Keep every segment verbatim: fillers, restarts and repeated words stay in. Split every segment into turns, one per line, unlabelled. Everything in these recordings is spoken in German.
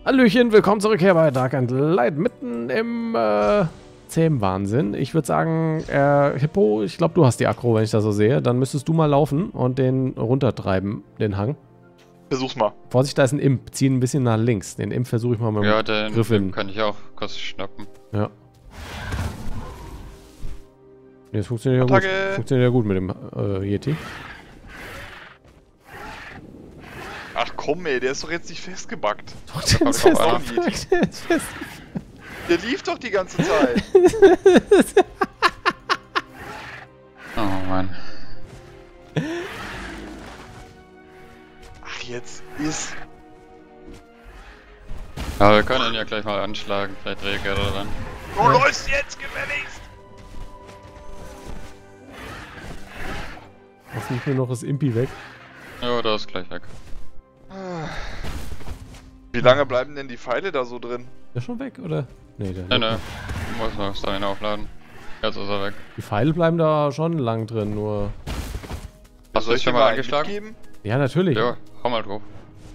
Hallöchen, willkommen zurück hier bei Dark and Light, mitten im äh, zähmen Wahnsinn. Ich würde sagen, äh, Hippo, ich glaube, du hast die Aggro, wenn ich das so sehe. Dann müsstest du mal laufen und den runtertreiben, den Hang.
Versuch's mal.
Vorsicht, da ist ein Imp. Zieh ihn ein bisschen nach links. Den Imp versuche ich mal mit dem
Ja, den
Griff hin.
Imp kann ich auch kurz schnappen.
Ja. Nee, das funktioniert ja gut. Funktioniert ja gut mit dem äh, Yeti.
Ach komm ey, der ist doch jetzt nicht festgebackt.
Doch, der ist festgebackt. Der ist fest.
Der lief doch die ganze Zeit.
Oh Mann.
Ach, jetzt ist...
Aber wir können ihn ja gleich mal anschlagen, vielleicht reagiert er dann.
Du läufst jetzt gefälligst!
Lass nicht nur noch das Impi weg.
Ja, der ist gleich weg.
Wie lange bleiben denn die Pfeile da so drin?
Ist der schon weg, oder? Nee, der
Ne, ne. Muss noch sein aufladen. Jetzt ist er weg.
Die Pfeile bleiben da schon lang drin, nur...
Hast du
Soll
das
ich
schon
dir
mal
einen
angeschlagen?
mitgeben?
Ja, natürlich.
Ja, hau mal drauf.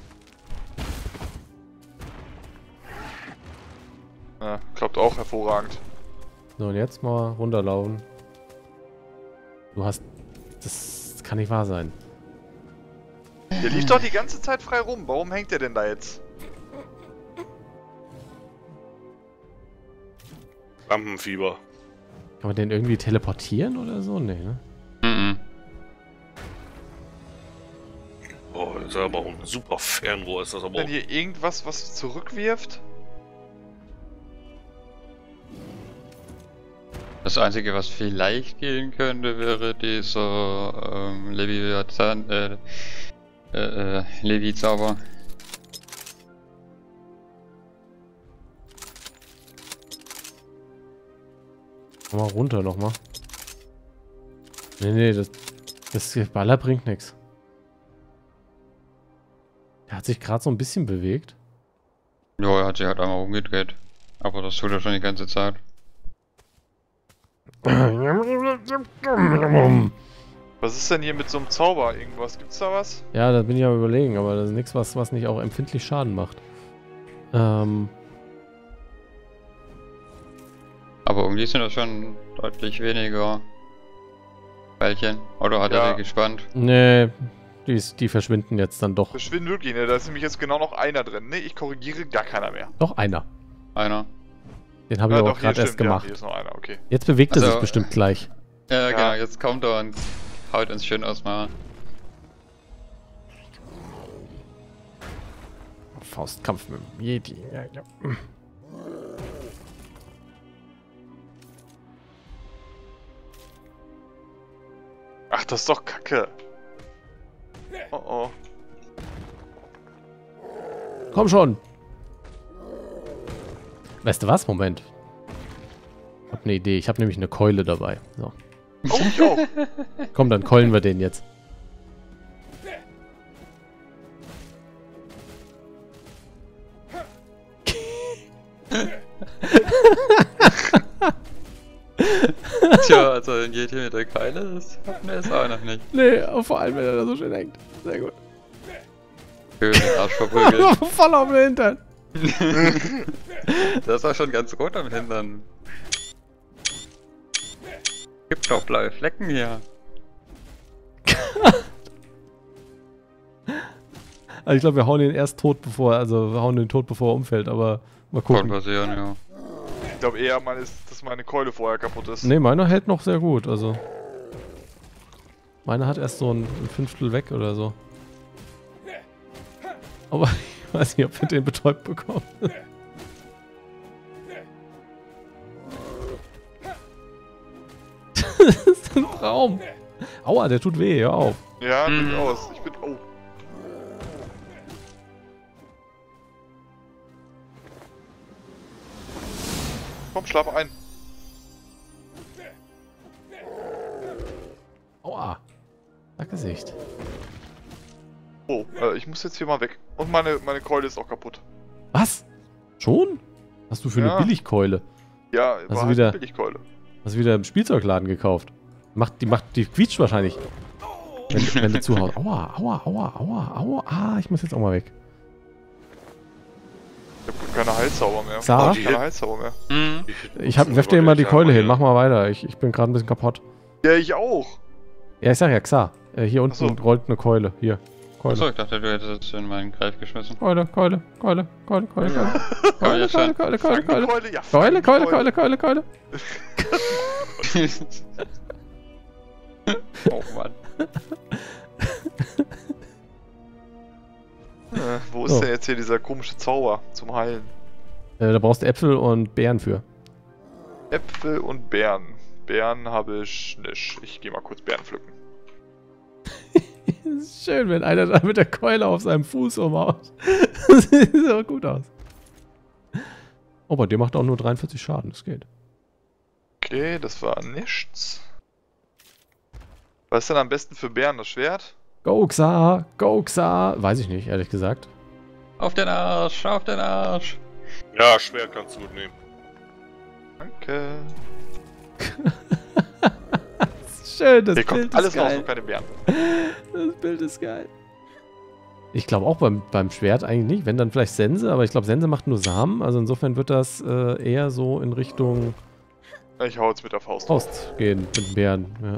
Ja, klappt auch hervorragend.
So, und jetzt mal runterlaufen. Du hast... Das kann nicht wahr sein.
Der lief doch die ganze Zeit frei rum. Warum hängt der denn da jetzt?
Lampenfieber.
Kann man den irgendwie teleportieren oder so? Nee, ne?
Mhm.
Oh, das ist aber auch ein super Fernrohr, ist das aber
Wenn
auch.
hier irgendwas was zurückwirft?
Das Einzige, was vielleicht gehen könnte, wäre dieser ähm, Leviathan, äh, äh, äh, Levi-Zauber.
Mal runter nochmal. Nee, nee, das, das Baller bringt nichts. Der hat sich gerade so ein bisschen bewegt.
Ja, er hat sich halt einmal umgedreht. Aber das tut er schon die ganze Zeit.
Was ist denn hier mit so einem Zauber? Irgendwas? Gibt's da was?
Ja, da bin ich am überlegen, aber das ist nichts, was, was nicht auch empfindlich Schaden macht. Ähm...
Aber irgendwie sind das schon deutlich weniger Pfeilchen. Oder hat
Ja.
er die gespannt?
Nee, die, ist, die verschwinden jetzt dann doch.
Verschwinden wirklich, ne? Da ist nämlich jetzt genau noch einer drin. Ne, ich korrigiere, gar keiner mehr.
Doch einer.
Einer.
Den habe ich
Ja,
aber
doch,
auch
hier
gerade erst
stimmt, ja,
gemacht.
hier ist noch einer, okay.
Jetzt bewegt er
Also,
sich bestimmt gleich.
Ja,
Ja.
genau, jetzt kommt er und haut uns schön ausmachen.
Faustkampf mit dem Yeti. Ja, ja.
Ach, das ist doch Kacke. Oh oh.
Komm schon! Weißt du was? Moment. Ich hab eine Idee. Ich habe nämlich eine Keule dabei. So.
Oh, ich auch.
Komm, dann keulen wir den jetzt.
Tja, also ein Yeti mit der Keile, das hatten wir jetzt auch noch nicht.
Nee, vor allem, wenn er da so schön hängt. Sehr gut.
Schön den Arsch verprügeln.
Voll auf den Hintern.
Das war schon ganz rot am Hintern. Gibt doch blaue Flecken hier.
Also ich glaube, wir hauen ihn erst tot, bevor er, also wir hauen ihn tot, bevor er umfällt, aber mal
Kann
gucken.
passieren, ja.
Ich glaube eher, man ist, dass meine Keule vorher kaputt ist.
Nee, meiner hält noch sehr gut, also. Meiner hat erst so ein, ein Fünftel weg oder so. Aber ich weiß nicht, ob wir den betäubt bekommen. Das ist ein Traum. Aua, der tut weh, hör auf.
Ja,
Mhm.
durchaus. Ich bin... Oh. Komm, schlaf ein.
Aua. Sackgesicht.
Oh, äh, ich muss jetzt hier mal weg. Und meine, meine Keule ist auch kaputt.
Was? Schon? Was hast du für
Ja.
eine Billigkeule?
Ja,
du
war halt
wieder-
eine Billigkeule.
Hast du wieder im Spielzeugladen gekauft? Macht, die macht, die quietscht wahrscheinlich. Wenn, wenn du zuhaust. Aua, aua, aua, aua, aua. Ah, ich muss jetzt auch mal weg.
keine Heilzauber mehr.
Sarah?
Oh, keine Heilzauber mehr.
Mhm.
Ich hab, werf dir mal die Keule hin, mach mal weiter. Ich, ich bin gerade ein bisschen kaputt.
Ja, ich auch.
Ja, ich sag ja, Xa. Äh, hier unten
so.
rollt eine Keule. Hier. Keule.
Achso, ich dachte, du hättest es in meinen Greif geschmissen.
Keule, Keule, Keule, Keule, Keule, Keule.
Komm,
Keule,
jetzt
Keule,
schon.
Keule, Keule,
Fang die
Keule.
Keule, ja, fang
Keule,
die
Keule, Keule, Keule, Keule.
Oh Mann.
Äh, wo ist
So.
denn jetzt hier dieser komische Zauber zum Heilen?
Äh, da brauchst du Äpfel und Beeren für.
Äpfel und Beeren. Beeren habe ich nicht. Ich gehe mal kurz Beeren pflücken.
Das ist schön, wenn einer da mit der Keule auf seinem Fuß umhaut. Das sieht aber gut aus. Oh, bei dir macht auch nur dreiundvierzig Schaden, das geht.
Okay, das war nichts. Was ist denn am besten für Bären? Das Schwert?
Go, Xa, go, Xa. Weiß ich nicht, ehrlich gesagt.
Auf den Arsch, auf den Arsch.
Ja, Schwert kannst du gut nehmen.
Danke.
Das ist schön, das
Hier
Bild
kommt alles
ist
raus,
geil.
nur keine Bären.
Das Bild ist geil. Ich glaube auch beim, beim Schwert eigentlich nicht. Wenn, dann vielleicht Sense, aber ich glaube, Sense macht nur Samen. Also insofern wird das äh, eher so in Richtung
Ich hau jetzt mit der Faust drauf.
Faust gehen mit den Bären. Ja.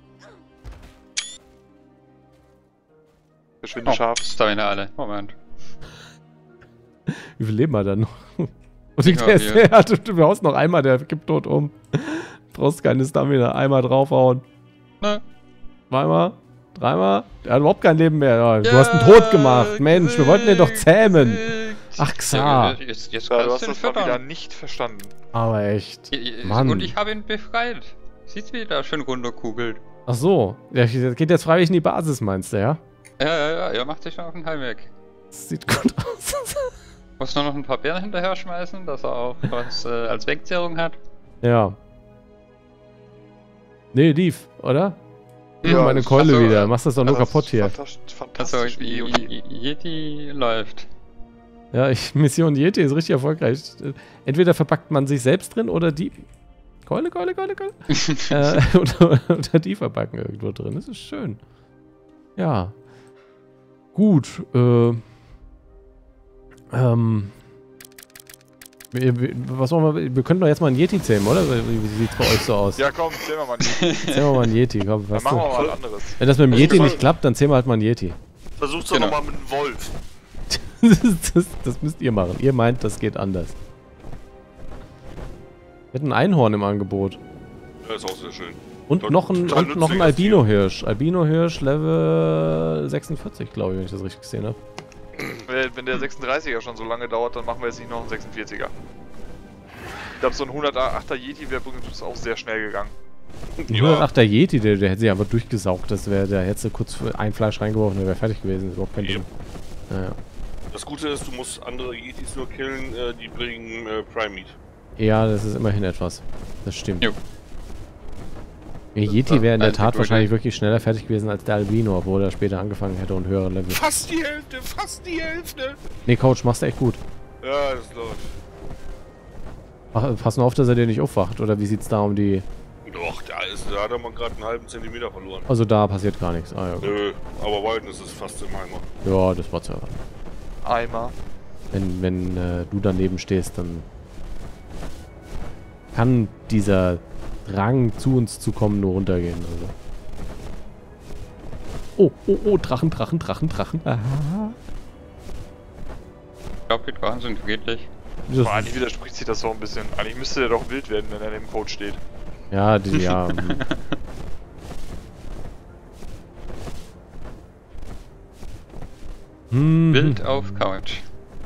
Verschwinde
Oh,
scharf.
Stamina alle. Moment.
Wie viel Leben hat er noch? Und ich
Ja,
der,
hier.
der, du, du haust noch einmal, der kippt tot um. Brauchst keine Stamina. Einmal draufhauen.
Ne?
Zweimal. Dreimal. Der hat überhaupt kein Leben mehr. Ja, du hast ihn tot gemacht. Mensch, wir wollten den doch zähmen. Ach, Xa.
Ja, jetzt, jetzt
Ja, du
kannst
hast
du ihn
das mal wieder
füttern.
nicht verstanden.
Aber echt.
I- i-
Mann.
Und ich habe ihn befreit. Siehst du, wie da schön runterkugelt.
Ach so. Der geht jetzt freiwillig in die Basis, meinst du, ja?
Ja, ja, ja, er macht sich schon auf den Heimweg.
Das sieht gut aus.
Muss nur noch ein paar Beeren hinterher schmeißen, dass er auch was äh, als Wegzehrung hat.
Ja. Nee, lief, oder?
Ja,
meine
das-
Keule
ach so,
wieder.
äh,
Machst das doch nur
Also,
kaputt hier.
Fantastisch,
Also,
fantastisch wie eh und je.
I- I- Yeti läuft.
Ja, ich, Mission Yeti ist richtig erfolgreich. Entweder verpackt man sich selbst drin oder die. Keule, Keule, Keule, Keule. äh, oder, oder die verpacken irgendwo drin. Das ist schön. Ja. Gut. Äh, ähm. Wir, wir, was wollen wir, wir können doch jetzt mal einen Yeti zähmen, oder? Wie, wie sieht's bei euch so aus?
Ja, komm, zählen wir mal nicht.
Zählen wir mal einen Yeti. Komm,
Dann
was
machen
du?
wir mal was anderes.
Wenn das mit dem
Also,
Yeti
wir
nicht
sollen-
klappt, dann zählen wir halt mal einen Yeti.
Versuch's doch
Genau.
nochmal mit einem Wolf.
das, das, das müsst ihr machen. Ihr meint, das geht anders. Wir hätten ein Einhorn im Angebot.
Ja, ist auch sehr schön.
Und
Total
noch ein, und
nützlich
noch ein
als
Albino-Hirsch. Albino-Hirsch Level sechsundvierzig, glaube ich, wenn ich das richtig gesehen habe.
Wenn wenn der sechsunddreißiger schon so lange dauert, dann machen wir jetzt nicht noch einen sechsundvierziger. Ich glaube, so ein hundertachter Yeti wäre übrigens auch sehr schnell gegangen.
Ach, der Yeti, der, der hätte sich einfach durchgesaugt. Das wäre, der hätte kurz ein Fleisch reingeworfen, der wäre fertig gewesen. Das ist überhaupt kein Ding. Ja.
Das Gute ist, du musst andere Yetis nur killen, äh, die bringen äh, Prime Meat.
ja, das ist immerhin etwas. Das stimmt.
Jo.
Der Yeti wäre in der
Einzig
Tat
Gute.
wahrscheinlich wirklich schneller fertig gewesen als der Albino, obwohl er später angefangen hätte und höhere Level.
Fast die Hälfte, fast die Hälfte!
Nee, Coach, machst du echt gut.
Ja, das läuft.
Ach, pass nur auf, dass er dir nicht aufwacht. Oder wie sieht's da um die...
Doch, da, ist, da hat er mal gerade einen halben Zentimeter verloren.
Also da passiert gar nichts. Ah ja, gut.
Nö, aber Walden ist es fast im Eimer.
Ja, das war zu erwarten.
Eimer.
Wenn, wenn äh, du daneben stehst, dann kann dieser Drang, zu uns zu kommen, nur runtergehen. Also. Oh, oh, oh, Drachen, Drachen, Drachen, Drachen. Aha.
Ich glaube, die Drachen sind friedlich.
Das
Aber eigentlich
ist,
widerspricht sich das so ein bisschen. Eigentlich müsste der doch wild werden, wenn er neben dem Code steht.
ja, die, ja. hm. Hm,
Wild auf Couch.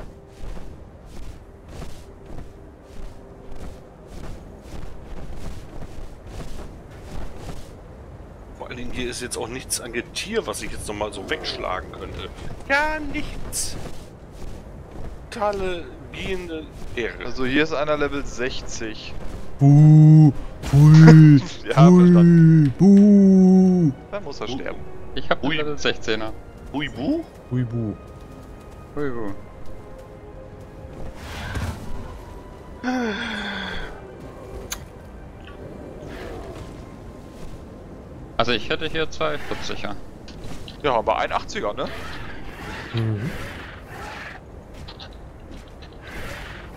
Vor allen Dingen hier ist jetzt auch nichts an Getier, was ich jetzt nochmal so wegschlagen könnte. Ja, nichts. Totale gehende Ehre.
Also hier ist einer Level sechzig.
Buh, pui,
Ja, verstanden.
pui, buh.
Dann muss er sterben.
Ich habe
Ui.
einen Level sechzehner.
Huibu?
Pui, buh.
Ui, ui. Also ich hätte hier zwei vierziger.
Ja, aber ein achtziger, ne?
Mhm.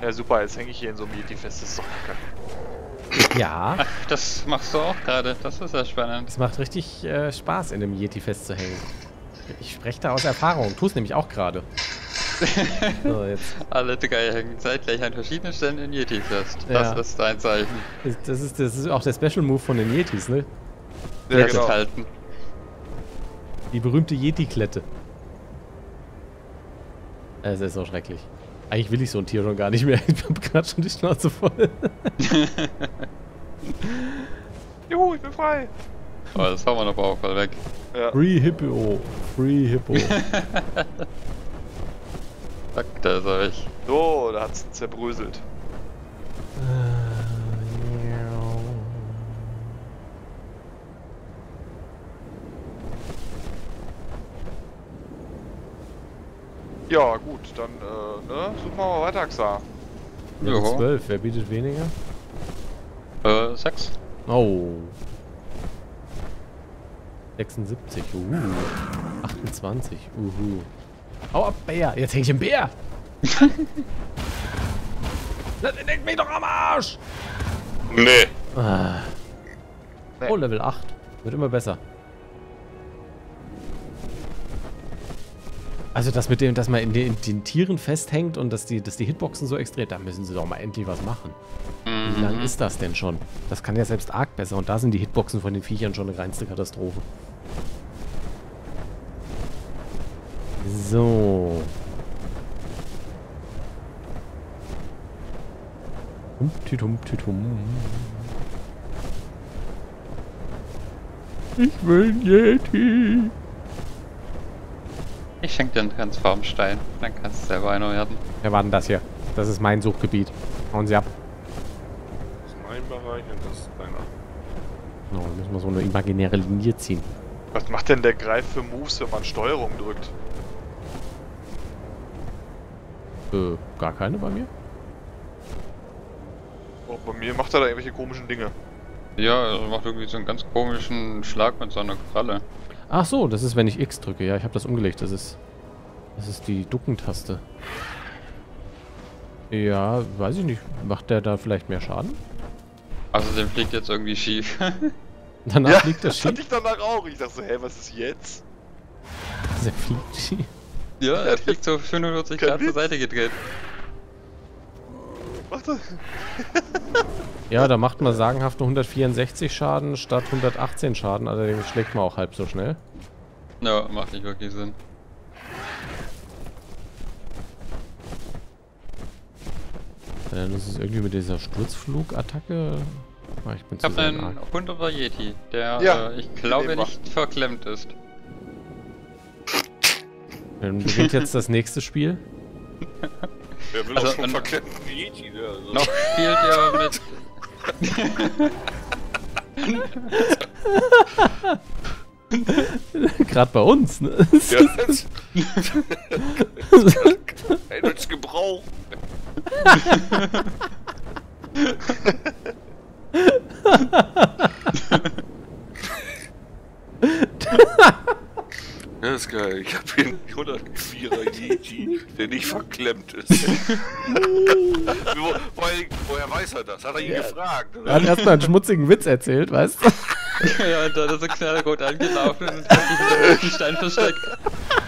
Ja super, jetzt hänge ich hier in so einem Yeti fest, das ist doch kacke.
Ja,
Ach, das machst du auch gerade. Das ist ja spannend.
es macht richtig äh, Spaß, in einem Yeti festzuhängen. Ich spreche da aus Erfahrung, tu es nämlich auch gerade. So, jetzt.
Alle drei hängen zeitgleich an verschiedenen Stellen in Yeti fest.
Ja.
Das ist ein Zeichen.
Das ist, das ist auch der Special Move von den Yetis, ne?
Ja,
Jetzt
genau.
halten.
Die berühmte Yeti-Klette. Es ist so schrecklich. Eigentlich will ich so ein Tier schon gar nicht mehr. Ich hab gerade schon die Schnauze voll.
Juhu, ich bin frei.
Oh, das haben wir noch auch voll weg.
Ja.
Free Hippo. Free Hippo.
Zack, da ist er weg.
So, da hat's zerbröselt. Ja, gut, dann, äh, ne, suchen wir mal weiter, Xa.
Level
Joho.
zwölf, wer bietet weniger?
Äh, sechs.
Oh. sechsundsiebzig, uh. achtundzwanzig, uhu. Hau ab, Bär! Jetzt häng ich im Bär! Das lenkt mich doch am Arsch!
Nee.
Ah.
Nee.
Oh, Level acht. Wird immer besser. Also das mit dem, dass man in den, in den Tieren festhängt und dass die, dass die Hitboxen so extrem, da müssen sie doch mal endlich was machen. Wie lang ist das denn schon? Das kann ja selbst arg besser und da sind die Hitboxen von den Viechern schon eine reinste Katastrophe. So. Humtütum, tütum. Ich will ein Yeti.
Ich schenke dir einen Transformstein. Dann kannst du selber einer werden.
Wer war denn das hier? Das ist mein Suchgebiet. Hauen Sie ab.
Das ist mein Bereich und das ist deiner.
Oh, da müssen wir so eine imaginäre Linie ziehen.
Was macht denn der Greif für Moves, wenn man Steuerung drückt?
Äh, gar keine bei mir?
Oh, bei mir macht er da irgendwelche komischen Dinge.
Ja, er macht irgendwie so einen ganz komischen Schlag mit seiner Kralle.
Ach so, das ist, wenn ich X drücke. Ja, ich habe das umgelegt. Das ist, das ist die Duckentaste. Ja, weiß ich nicht. Macht der da vielleicht mehr Schaden?
Also dem fliegt jetzt irgendwie schief.
Danach fliegt das
das hatte
schief.
ich danach auch. Ich dachte so, hä, was ist jetzt?
Der fliegt schief.
Ja, er fliegt so fünfundvierzig
Kein
Grad zur
Witz.
Seite gedreht.
Macht er?
Ja, da macht man sagenhafte hundertvierundsechzig Schaden statt hundertachtzehn Schaden. Allerdings schlägt man auch halb so schnell.
Ja, macht nicht wirklich Sinn.
Dann ist es irgendwie mit dieser Sturzflugattacke. Ah, ich bin
Ich
zu
habe
sehr
einen
arg.
hunderter Yeti, der
Ja,
äh, ich glaube
den
nicht verklemmt ist.
Dann beginnt jetzt das nächste Spiel.
Wer will
Also,
auch schon
an-
verklemmten Yeti, ne? Also,
Noch spielt er mit.
Gerade bei uns, ne?
Ja, das Ey, das Gebrauch. Das ist geil. Ich hab hier einen hundertvierer Yeti, der nicht verklemmt ist. Wo, vor allem, woher weiß er das? Hat er ihn
Ja.
gefragt?
Er
Oder?
hat erstmal einen schmutzigen Witz erzählt, weißt du?
Ja, und dann ist er knallrot angelaufen und hat sich hinter irgendeinem Stein versteckt.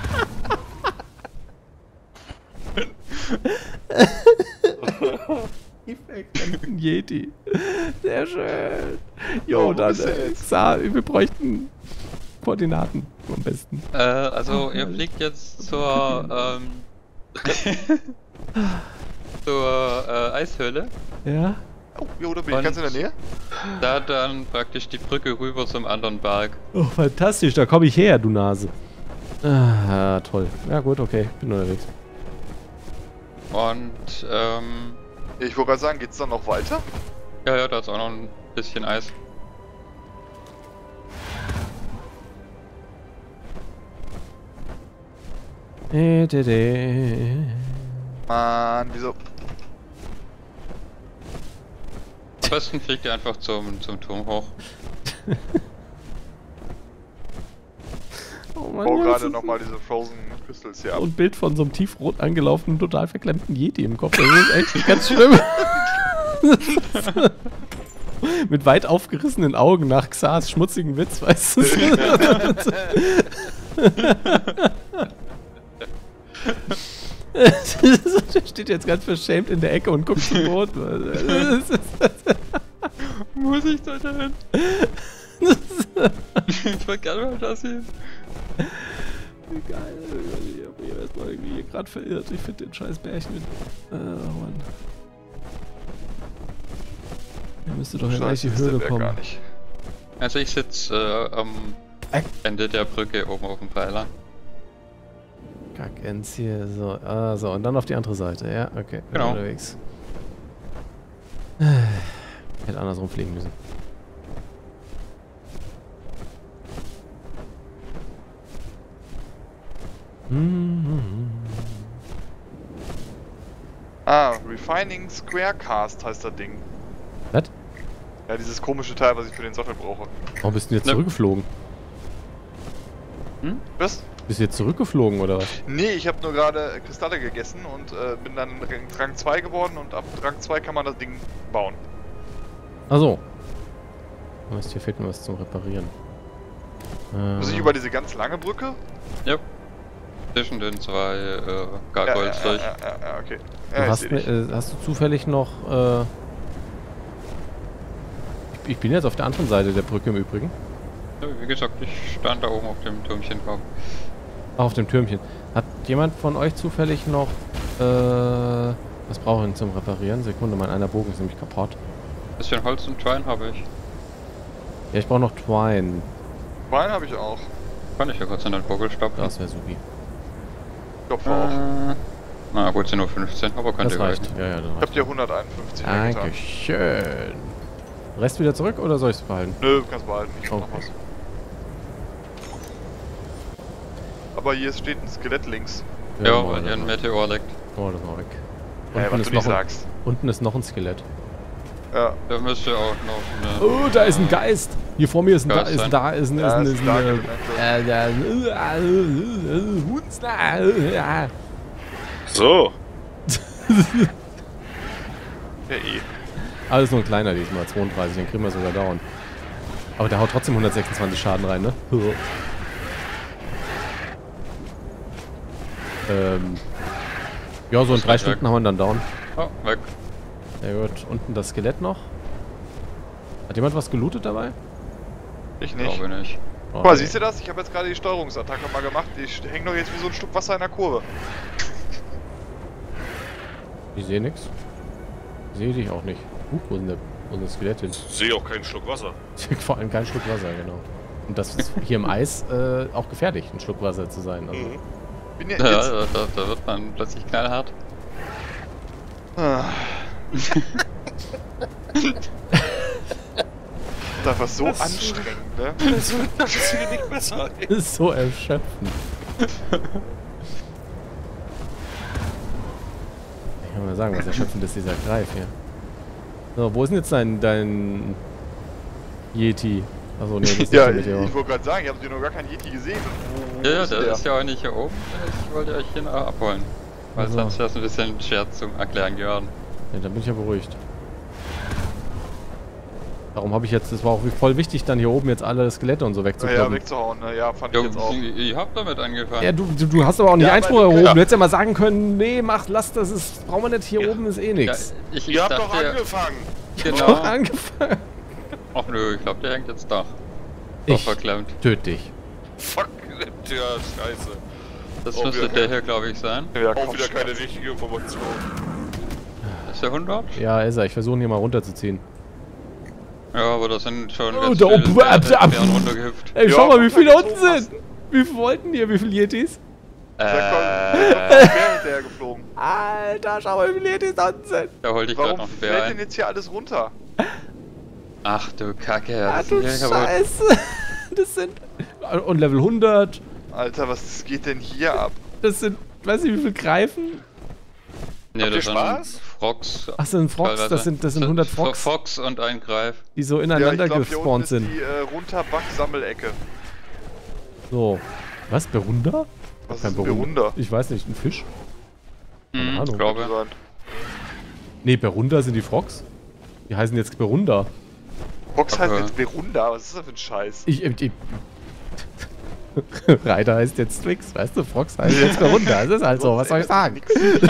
Ein Yeti. Sehr schön. Jo,
wo
dann,
bist du
äh,
jetzt?
Xa, wir bräuchten Koordinaten am besten.
Äh, also ihr fliegt jetzt zur, ähm, zur äh, Eishöhle.
Ja?
Oh, jo, da bin ich
Und-
ganz in der Nähe.
Da dann praktisch die Brücke rüber zum anderen Berg.
Oh, fantastisch, da komme ich her, du Nase. Ah, toll. Ja gut, okay, ich bin unterwegs.
Und, ähm,
Ich wollte gerade sagen, geht's dann noch weiter?
ja, ja, da ist auch noch ein bisschen Eis.
Äh, de, de.
Mann, wieso?
Am besten fliegt ihr einfach zum, zum Turm hoch.
Oh Mann,
Ich baue
ja, das
gerade
ist-
nochmal diese Frozen Crystals, ja.
so ein Bild von so einem tiefrot angelaufenen, total verklemmten Yeti im Kopf. Das ist echt ganz schlimm. Mit weit aufgerissenen Augen nach Xars schmutzigen Witz, weißt du? Der steht jetzt ganz verschämt in der Ecke und guckt zum Boden.
Muss ich da hin? Ich wollte gerne mal das sehen.
Geil, ich hab mich erstmal irgendwie hier gerade verirrt. Ich finde den scheiß Bärchen. Oh Mann. Der müsste doch in
Scheiße,
welche
ist der
Höhle
Berg
kommen.
gar nicht.
Also ich sitze äh, am
Äh.
Ende der Brücke oben auf dem Pfeiler.
Kackens hier, so, ah, so, und dann auf die andere Seite, ja, okay, bin
Genau.
unterwegs. Hätte andersrum fliegen müssen. Mhm.
Ah, Refining Squarecast heißt das Ding.
Was?
Ja, dieses komische Teil, was ich für den Sattel brauche.
Warum bist du jetzt
Ne.
zurückgeflogen?
Was?
Bist du jetzt zurückgeflogen, oder was?
Nee, ich habe nur gerade Kristalle gegessen und äh, bin dann Rang zwei geworden und ab Rang zwei kann man das Ding bauen.
Achso. Was, hier fehlt mir was zum Reparieren. Äh,
Muss ich über diese ganz lange Brücke?
Ja. Zwischen den zwei äh,
Ja, ja,
Gargoyles
ja,
durch.
ja, ja, ja, okay.
du
Ja, ich
hast,
seh
ne-
dich.
äh, hast du zufällig noch, äh... Ich, ich bin jetzt auf der anderen Seite der Brücke im Übrigen.
Ja, wie gesagt, ich stand da oben auf dem Türmchen drauf.
Ach, auf dem Türmchen. Hat jemand von euch zufällig noch, äh... was brauche ich denn zum Reparieren? Sekunde, mein einer Bogen ist nämlich kaputt.
Bisschen Holz und Twine habe ich.
Ja, ich brauche noch Twine.
Wein habe ich auch.
Kann ich ja kurz in den Vogel stopfen.
Das wäre supi.
Klopfer auch.
Äh, na gut, sind nur fünfzehn, aber könnte
Das reicht. Ja, ja, das
Ich hab
reicht.
dir hunderteinundfünfzig getan.
Dankeschön. Rest wieder zurück oder soll ich es behalten?
Nö, kannst behalten, ich mach
Okay.
was. Aber hier steht ein Skelett links.
Ja,
mal,
weil hier
das
ein
mal.
Meteor liegt.
Oh, das war weg.
Äh,
Unten,
was
ist
du
noch
nicht
ein,
sagst.
unten ist noch ein Skelett.
Ja.
Da müsste auch noch eine...
Oh, da ist ein Geist. Hier vor mir ist ein, da,
Geist
ist,
sein.
da ist ein, ist
Ja,
ein,
ist
ist
Dark
ein,
Elemental.
äh, äh, äh, äh, Hunsner, äh,
So.
Ja, eh.
Alles nur ein kleiner diesmal, zweiunddreißig, den kriegen wir sogar down. Aber der haut trotzdem hundertsechsundzwanzig Schaden rein, ne? ähm, ja, so in
Ist
drei
halt
Stunden
weg.
haben wir ihn dann down.
Oh, weg.
Sehr gut. Unten das Skelett noch. Hat jemand was gelootet dabei?
Ich nicht.
Glaube nicht.
Oh,
Guck mal,
nee.
siehst du das? Ich habe jetzt gerade die Steuerungsattacke mal gemacht. Ich hänge doch jetzt wie so ein Stück Wasser in der Kurve.
Ich sehe nichts. Sehe dich auch nicht. Huch, wo ist denn der, wo ist das Skelett hin?
Sehe auch keinen Schluck Wasser.
Vor allem kein Schluck Wasser, genau. Und das ist hier im Eis äh, auch gefährlich, ein Schluck Wasser zu sein. Also.
Mhm.
Bin ja
Ja,
jetzt.
da, da, da wird man plötzlich knallhart.
Ah. Das war so
Das-
anstrengend, ne?
Das wird das hier nicht besser. ey.
Das ist so erschöpfend. Ich kann mal sagen, was erschöpfend ist dieser Greif hier. So, wo ist denn jetzt dein, dein Yeti? Achso, nee, das ist
Ja,
der
ich,
Meteor.
ich wollte gerade sagen, ich habe dir noch gar keinen Yeti gesehen. Wo, wo
Ja, ja,
ist
der
der?
ist ja auch nicht hier oben. Ich wollte euch hier noch abholen. Weil
Ach so.
sonst wäre es ein bisschen schwer zum Erklären geworden.
Ja, dann bin ich ja beruhigt. Darum habe ich jetzt, das war auch voll wichtig, dann hier oben jetzt alle Skelette und so
Ja, ja,
wegzukloppen.
wegzuhauen, ne? Ja, fand
Ja,
ich jetzt auch.
ich, ich hab damit angefangen.
Ja, du, du, du hast aber auch nicht
Ja,
Einspruch
aber du-
erhoben.
ja.
Du hättest ja mal sagen können, nee, mach, lass das, ist, brauchen wir nicht, hier
Ja.
oben ist eh
Ja,
nix.
ich, ich
Ihr habt doch
dachte,
angefangen.
genau.
Doch angefangen.
Ach nö, ich glaube, der hängt jetzt da. Doch
Ich
verklemmt.
töte dich.
Fuck, Tja, scheiße.
Das
Oh,
müsste
wir-
der hier, glaube ich, sein.
Ja,
Auch wieder
Kopfschmerzen.
keine richtige Information.
Ist der hundert?
Ja, ist er. Ich versuche ihn hier mal runterzuziehen.
Ja, aber da sind schon
Oh,
ganz
da
viele
oben-
Bären-
ab- ab-
Bären runtergehüpft.
Ey,
Ja,
schau mal, wie viele
runter
unten
gezogen
sind. Wie viele wollten hier? Wie viele Yetis?
Da
Äh,
kommt der hinterher geflogen.
Alter, schau mal, wie viele Yetis da unten sind.
da holte ich gerade
Warum
noch einen Bär
fällt denn
ein.
jetzt hier alles runter?
Ach du Kacke,
Ah,
das
du
ist hier kaputt.
Scheiße. Das sind... Und Level hundert.
Alter, was geht denn hier ab?
Das sind... Weiß nicht, wie viele Greifen?
Nee,
Habt ihr
das sind
Spaß?
Frogs.
Ach, das sind Frogs.
teilweise.
Das sind, das sind hundert Frogs,
Fox und ein Greif.
die so
Ja, ich
ineinander
glaube, hier unten
gespawnt
ist
sind.
die äh, Runterbach-Sammelecke.
So. Was? Berunda?
Was
Kein
ist ein
Berunder.
Berunder?
Ich weiß nicht, ein Fisch? Keine
Hm,
Ahnung.
glaube.
Sein.
Nee, Berunder sind die Frogs. Die heißen jetzt Berunder.
Box heißt
Aber-
jetzt Berunder, was ist das für ein Scheiß?
Ich, ich, ich Reiter heißt jetzt Twix, weißt du? Frogs heißt jetzt Berunder. Das ist halt so, was soll ich sagen?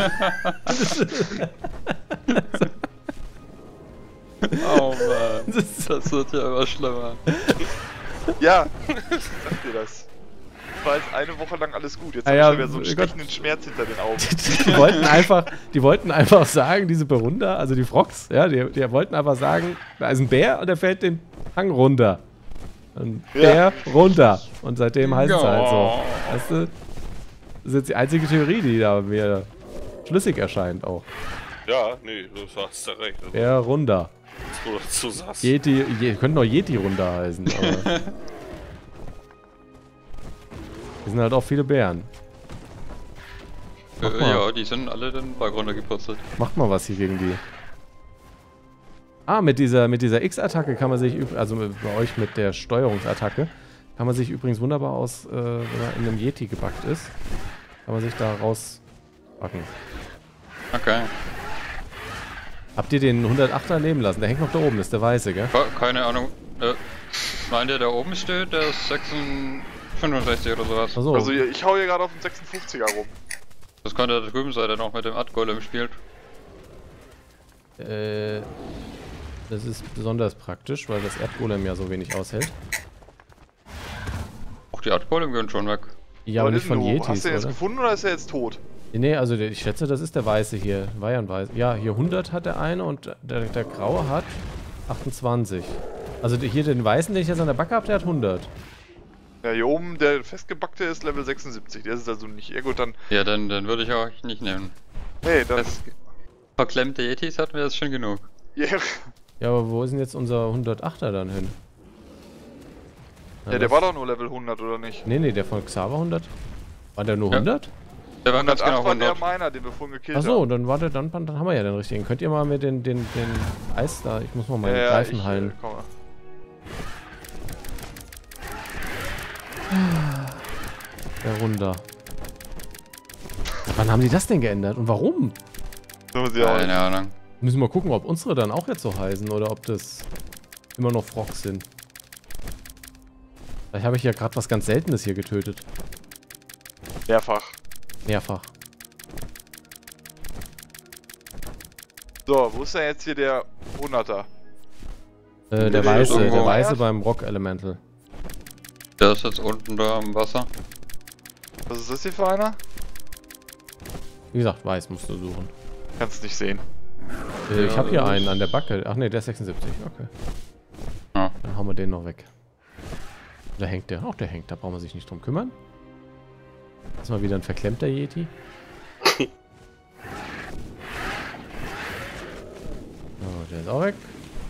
Oh Mann. Das wird ja immer schlimmer.
Ja, sag dir das. War jetzt eine Woche lang alles gut. Jetzt
Ah
hab
ja,
ich schon wieder so einen
Gott.
stechenden Schmerz hinter den Augen.
Die wollten einfach, die wollten einfach sagen, diese Berunder, also die Frogs, ja, die, die wollten einfach sagen, da ist ein Bär und der fällt den Hang runter. Ein
Ja.
Bär runter. Und seitdem heißt es
Ja.
halt so. Weißt du? Das ist jetzt die einzige Theorie, die da mir schlüssig erscheint auch.
Ja, nee, du hast ja recht. Also,
Bär runter.
was du dazu sagst.
Yeti, je, könnte auch Yeti runter heißen, aber. Hier sind halt auch viele Bären. Mach
Äh,
mal.
ja, die sind alle den Berg runtergepurzelt.
Macht mal was hier gegen die. Ah, mit dieser, mit dieser X-Attacke kann man sich, üb- also mit- bei euch mit der Steuerungsattacke, kann man sich übrigens wunderbar aus, äh, wenn man in einem Yeti gebackt ist, kann man sich da rauspacken.
Okay.
Habt ihr den hundertachter leben lassen? Der hängt noch da oben, ist der weiße, gell?
Ke- Keine Ahnung. Äh, meint der, der oben steht, der ist fünfundsechzig oder sowas.
Achso,
Also ich hau hier gerade auf den sechsundfünfziger rum.
Das könnte da drüben sein, der noch mit dem Erdgolem spielt.
äh, das ist besonders praktisch, weil das Erdgolem ja so wenig aushält.
Auch die Erdgolem gehen schon weg.
Ja, aber
Was
nicht
ist denn
von
du?
Yetis,
Hast du den jetzt
oder?
gefunden oder ist er jetzt tot?
Nee, also der, ich schätze, das ist der weiße hier. War ja ein weißer. Ja, hier hundert hat der eine und der, der graue hat achtundzwanzig. Also der- hier den weißen, den ich jetzt an der Backe habe, der hat hundert.
Ja, hier oben, der festgebackte ist Level sechsundsiebzig. Der ist also nicht. Ja gut, dann.
Ja, dann, dann würde ich auch nicht nehmen.
Nee, dann.
Das verklemmte Yetis hatten wir jetzt schon genug.
Ja,
Ja, aber wo ist denn jetzt unser hundertachter dann hin?
ja, der
das-
war doch nur Level hundert, oder nicht?
Nee, nee, der von Xaver hundert. War der nur
Ja.
hundert?
Der war ganz
hundertacht
genau
war der
hundert.
meiner, den wir vorhin gekillt
Achso,
haben.
dann warte, dann, dann haben wir ja den richtigen. Könnt ihr mal mit den, den, den Eis da, ich muss mal meinen
Ja, ja,
Greifen
ich,
heilen.
äh, komm mal.
Der runter. Wann haben die das denn geändert und warum?
So, sie auch.
Keine Ahnung.
Müssen wir gucken, ob unsere dann auch jetzt so heißen oder ob das immer noch Frogs sind. Vielleicht habe ich ja gerade was ganz Seltenes hier getötet.
Mehrfach.
Mehrfach.
So, wo ist denn jetzt hier der hunderter?
Äh, der
der
Weiße,
irgendwo
der Weiße
eiert?
beim Rock Elemental.
Der ist jetzt unten da am Wasser.
Was ist das hier für einer?
Wie gesagt, Weiß musst du suchen.
Kannst nicht sehen.
Äh, ich
Ja,
habe hier
das
einen
ist-
an der Backe. Ach ne, der ist sechsundsiebzig. Okay.
Ja.
Dann hauen wir den noch weg. Da hängt der. Auch der hängt. Da brauchen wir sich nicht drum kümmern. Das ist mal wieder ein verklemmter Yeti. So, der ist auch weg.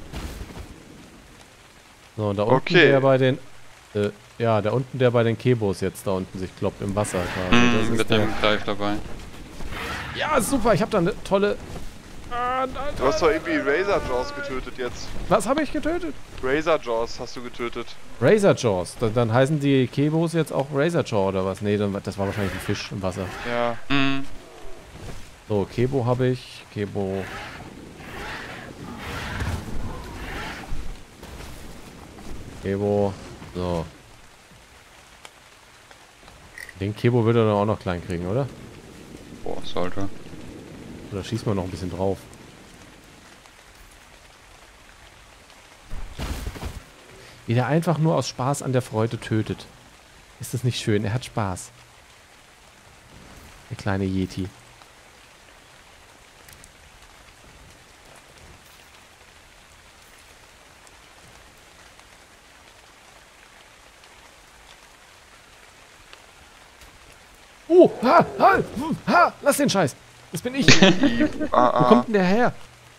So, und da unten
Okay.
der bei den... Äh, ja, da unten der bei den Kebos jetzt da unten sich kloppt im Wasser quasi.
Mhm,
Das ist
mit
der.
dem Greif dabei.
Ja, super. Ich habe da eine tolle... Ah,
Du hast doch irgendwie Razor Jaws getötet jetzt.
Was habe ich getötet?
Razor Jaws hast du getötet.
Razor Jaws. Dann, dann heißen die Kebos jetzt auch Razor Jaw oder was? Nee, dann, das war wahrscheinlich ein Fisch im Wasser.
Ja.
Mhm.
So, Kebo habe ich. Kebo. Kebo. So. Den Kebo wird er dann auch noch klein kriegen, oder?
Boah, sollte.
Oder schießen wir noch ein bisschen drauf? Wie der einfach nur aus Spaß an der Freude tötet. Ist das nicht schön? Er hat Spaß. Der kleine Yeti. Oh, ha, ha, ha, lass den Scheiß. Das bin ich. Wo
Ah, ah.
kommt denn der her?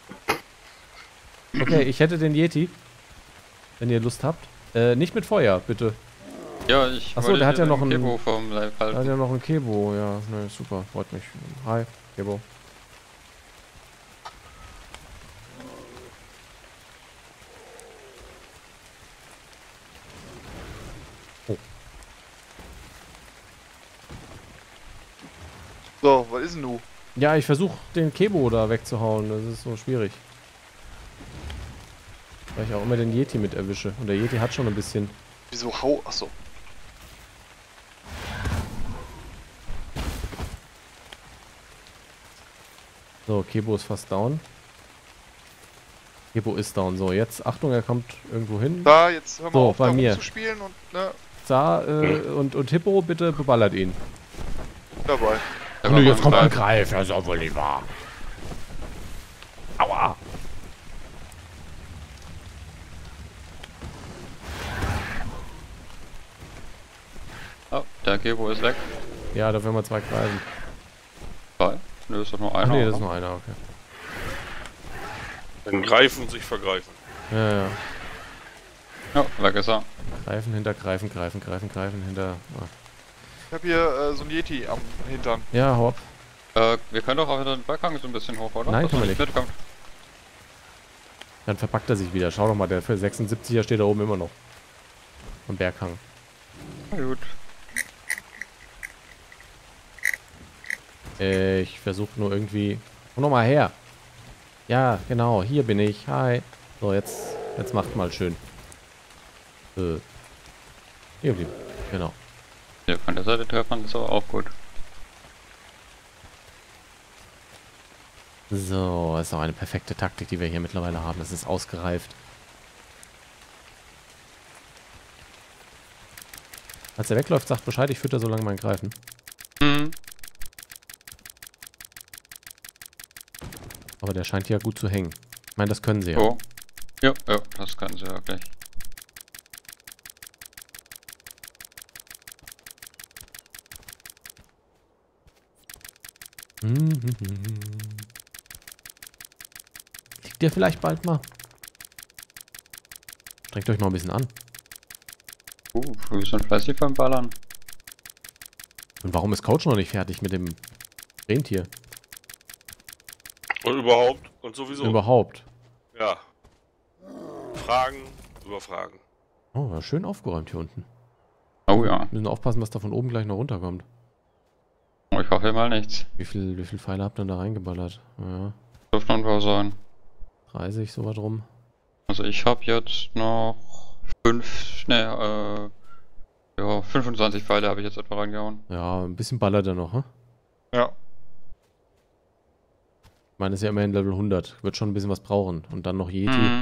Okay, ich hätte den Yeti. Wenn ihr Lust habt. Äh, nicht mit Feuer, bitte.
Ja, ich
Ach so,
wollte
der hat
dir
ja noch
den
einen-
Kebo vom Leib
Da hat
halten.
ja noch ein Kebo, ja. Ne, super, freut mich. Hi, Kebo. Oh.
So, was ist denn du?
Ja, ich versuche den Kebo da wegzuhauen. Das ist so schwierig. Weil ich auch immer den Yeti mit erwische. Und der Yeti hat schon ein bisschen.
Wieso hau... Achso.
So, Kebo ist fast down. Kebo ist down. So, jetzt, Achtung, er kommt irgendwo hin.
Da, jetzt hör mal
So,
auf,
bei
da
mir.
rumzuspielen und, ne,
Da, äh, und, und Hippo, bitte beballert ihn.
dabei.
Der
Oh,
war
nee,
beim
jetzt kommt ein
Greif.
Greif. Ja, ist auch wohl nicht wahr. Aua!
Oh, der Gebo ist weg.
Ja, dafür haben wir zwei Greifen.
Zwei? Nö, ist doch nur
Ach
einer.
nee, das ist
oder?
nur einer, okay.
Dann greifen und sich vergreifen.
Ja, ja.
Ja, weg ist er.
Greifen hinter Greifen, Greifen, Greifen, Greifen hinter. Ah.
Ich hab hier äh, so ein Yeti am Hintern.
Ja, hau ab.
Äh, wir können doch auch wieder den Berghang so ein bisschen hoch, oder?
Nein,
Dass
können
er
wir nicht.
mitkommt.
Dann verpackt er sich wieder. Schau doch mal, der für sechsundsiebziger steht da oben immer noch. Am Berghang.
Na gut.
Äh, ich versuche nur irgendwie. Komm noch mal her. Ja, genau, hier bin ich. Hi. So, jetzt, jetzt macht mal schön. Äh. Hier blieben. Genau.
Hier von der Seite treffen, ist aber auch gut.
So, ist auch eine perfekte Taktik, die wir hier mittlerweile haben. Das ist ausgereift. Als er wegläuft, sagt Bescheid, ich fütter so lange meinen Greifen.
Hm.
Aber der scheint ja gut zu hängen. Ich meine, das können sie ja.
Oh. Ja, ja, das kann sie wirklich.
Liegt der vielleicht bald mal? Strengt euch mal ein bisschen an.
Uh, wir sind fleißig beim Ballern.
Und warum ist Coach noch nicht fertig mit dem Rentier?
Und überhaupt und sowieso.
Überhaupt.
Ja. Fragen über Fragen.
Oh, ja, schön aufgeräumt hier unten.
Oh ja.
Wir müssen aufpassen, dass da von oben gleich noch runterkommt.
Oh, ich hoffe mal nichts.
Wie viel, wie viel Pfeile habt ihr denn da reingeballert? Ja,
Dürfte noch ein paar sein.
dreißig, so was rum.
Also ich habe jetzt noch fünf, ne, äh, ja, fünfundzwanzig Pfeile habe ich jetzt etwa reingehauen.
Ja, ein bisschen ballert er noch, hm?
Ja.
Ich meine, ist ja immerhin Level hundert. Wird schon ein bisschen was brauchen. Und dann noch Yeti.
Mhm.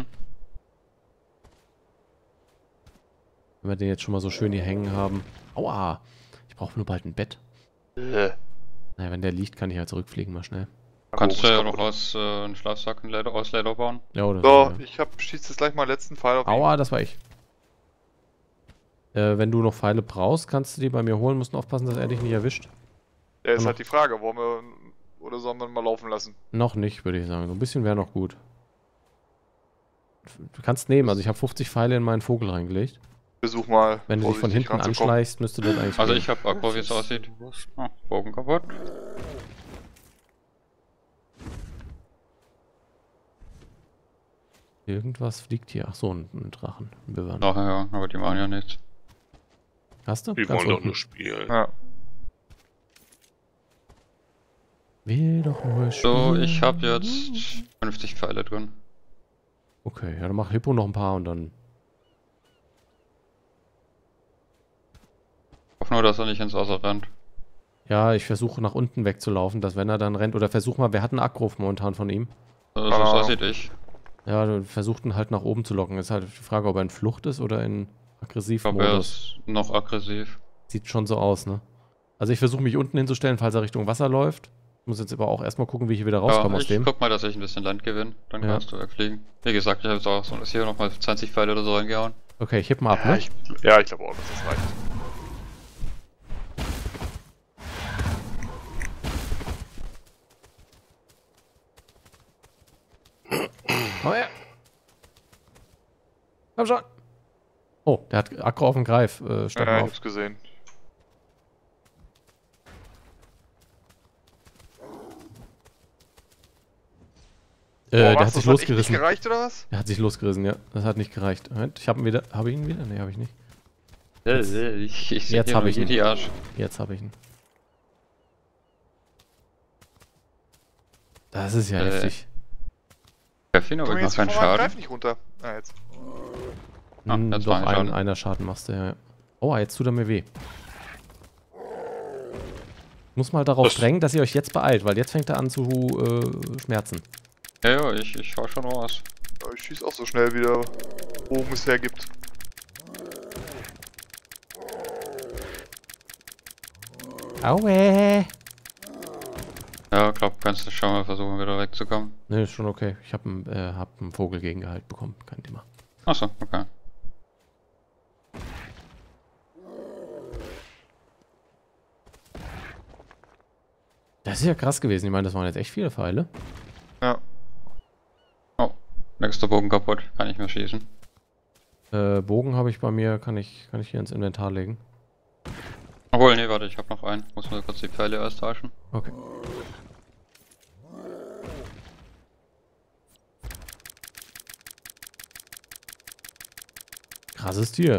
Wenn wir den jetzt schon mal so schön hier hängen haben. Aua! Ich brauche nur bald ein Bett.
Äh.
Naja, wenn der liegt, kann ich halt zurückfliegen mal schnell.
Kannst du
Akku
ja
ist
noch
kaputt.
aus äh, einen Schlafsack und Leder, aus Leder bauen.
Ja, oder
So,
so. Ja.
ich hab, schieß jetzt gleich mal letzten Pfeil auf ihn.
Aua, das war ich. Äh, wenn du noch Pfeile brauchst, kannst du die bei mir holen. Musst nur aufpassen, dass er dich nicht erwischt.
Ja, ist
noch-
halt die Frage, wollen wir oder sollen wir ihn mal laufen lassen?
Noch nicht, würde ich sagen. So ein bisschen wäre noch gut. Du kannst nehmen. Also ich habe fünfzig Pfeile in meinen Vogel reingelegt.
Versuch mal.
Wenn du dich von
vorsichtig
hinten
ranzukommen.
anschleichst, müsste das eigentlich
Also
gehen.
ich habe Akku, wie es aussieht. Oh, Bogen kaputt.
Irgendwas fliegt hier. Ach so, ein, ein Drachen. Ein Bewahrer.
Nachher, ja, aber die machen ja nichts.
Hast du?
Die
Ganz
wollen doch
unten.
nur spielen.
Ja.
Will doch nur
So,
spielen.
ich habe jetzt fünfzig Pfeile drin.
Okay, ja, dann mach Hippo noch ein paar und dann...
Hoffe nur, dass er nicht ins Wasser rennt.
Ja, ich versuche nach unten wegzulaufen, dass wenn er dann rennt... Oder versuch mal, wer hat einen Akruf momentan von ihm?
So, so
Ah.
aussieht ich.
Ja, du versucht ihn halt nach oben zu locken. Ist halt die Frage, ob er in Flucht ist oder in
Ich glaube, er
Aggressivmodus.
ist noch aggressiv.
Sieht schon so aus, ne? Also ich versuche mich unten hinzustellen, falls er Richtung Wasser läuft. Ich muss jetzt aber auch erstmal gucken, wie ich hier wieder rauskomme
Ja,
aus
ich
dem.
guck mal, dass ich ein bisschen Land gewinne. Dann
Ja.
kannst du wegfliegen. Wie gesagt, ich habe jetzt auch so hier nochmal zwanzig Pfeile oder so reingehauen.
Okay, ich heb mal ab,
Ja,
ne?
ich, ja, ich glaube auch, dass das reicht.
Komm her! Komm schon! Oh, der hat Aggro auf den Greif. Äh, statt
Ja,
mal
ich
auf.
hab's gesehen.
Äh,
Boah,
der
was,
hat sich
das hat echt
losgerissen.
nicht gereicht, oder was?
Der hat sich losgerissen, ja. Das hat nicht gereicht. Moment, ich habe ihn wieder. Habe ich ihn wieder? Ne, habe ich nicht.
Ich, ich
Jetzt hab ich ihn.
Die Arsch.
Jetzt habe ich ihn. Das ist ja
Äh,
heftig.
Treff ihn, aber
Komm
ich mach
jetzt
keinen
voran, greif
Schaden.
nicht runter. Ah, jetzt.
Ah,
Hm,
jetzt
doch,
mach ich
ein,
Schaden.
einer Schaden machst du, ja. Oh, jetzt tut er mir weh. Ich muss mal darauf
Das-
drängen, dass ihr euch jetzt beeilt, weil jetzt fängt er an zu äh, schmerzen.
Ja, ja, ich, ich hau schon raus.
Ja, ich schieß auch so schnell wieder, wo es hergibt.
Aue!
Ja, glaub, kannst du schon mal versuchen, wieder wegzukommen.
Ne, ist schon okay. Ich habe einen, äh, hab einen Vogel gegengehalt bekommen. Kein Thema.
Achso, okay.
Das ist ja krass gewesen. Ich meine, das waren jetzt echt viele Pfeile.
Ja.
Oh, nächster Bogen kaputt. Kann ich mehr schießen.
Äh, Bogen habe ich bei mir, kann ich, kann ich hier ins Inventar legen.
Obwohl, nee, warte, ich hab noch einen. Muss nur kurz die Pfeile austauschen.
Okay. Krasses Tier.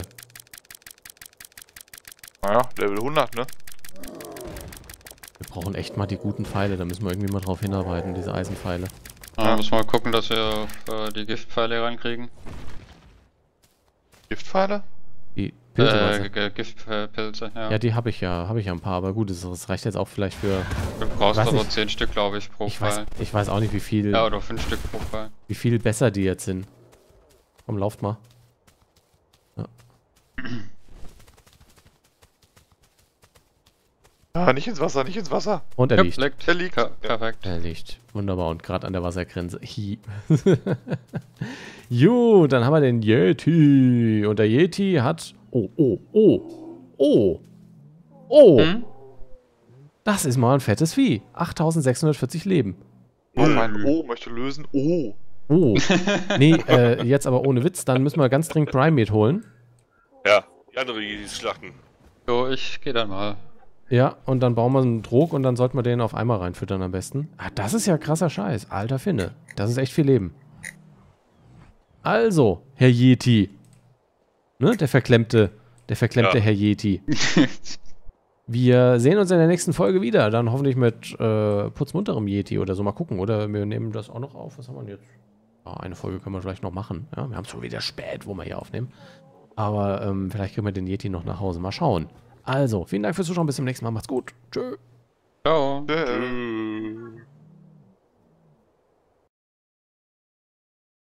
Naja, Level hundert, ne?
Wir brauchen echt mal die guten Pfeile. Da müssen wir irgendwie mal drauf hinarbeiten, diese Eisenpfeile.
Ja,
Ja.
müssen wir mal gucken, dass wir auf äh, die Giftpfeile rankriegen.
Giftpfeile?
Die Pilze,
Äh,
meinst du?
G- Giftpilze, ja.
Ja, die habe ich ja, habe ich ja ein paar, aber gut, das, das reicht jetzt auch vielleicht für.
Du brauchst
weiß
aber
nicht.
zehn Stück, glaube ich, pro
Ich weiß,
Pfeil.
ich weiß auch nicht, wie viel,
Ja, oder fünf Stück pro Pfeil.
wie viel besser die jetzt sind. Komm, lauft mal.
Ah, nicht ins Wasser, nicht ins Wasser.
Und er
Ja,
liegt.
liegt.
Er liegt.
Per perfekt.
Er liegt. Wunderbar. Und gerade an der Wassergrenze. Hi. Jo, dann haben wir den Yeti. Und der Yeti hat. Oh, oh, oh. Oh. Oh.
Hm?
Das ist mal ein fettes Vieh. achttausendsechshundertvierzig Leben.
Oh, mein O möchte lösen. Oh.
Oh. Nee, äh, jetzt aber ohne Witz. Dann müssen wir ganz dringend Primate holen.
Ja, die andere Jedis schlachten.
So, ich gehe dann mal.
Ja, und dann bauen wir einen Trog und dann sollten wir den auf einmal reinfüttern am besten. Ah, das ist ja krasser Scheiß. Alter Finne. Das ist echt viel Leben. Also, Herr Yeti. Ne, der verklemmte, der verklemmte
Ja.
Herr Yeti. Wir sehen uns in der nächsten Folge wieder. Dann hoffentlich mit äh, putzmunterem Yeti oder so. Mal gucken. Oder wir nehmen das auch noch auf. Was haben wir denn jetzt? Ah, eine Folge können wir vielleicht noch machen. Ja, wir haben es schon wieder spät, wo wir hier aufnehmen. Aber ähm, vielleicht kriegen wir den Yeti noch nach Hause. Mal schauen. Also, vielen Dank fürs Zuschauen. Bis zum nächsten Mal. Macht's gut. Tschö.
Ciao.
Äh.
Tschüss.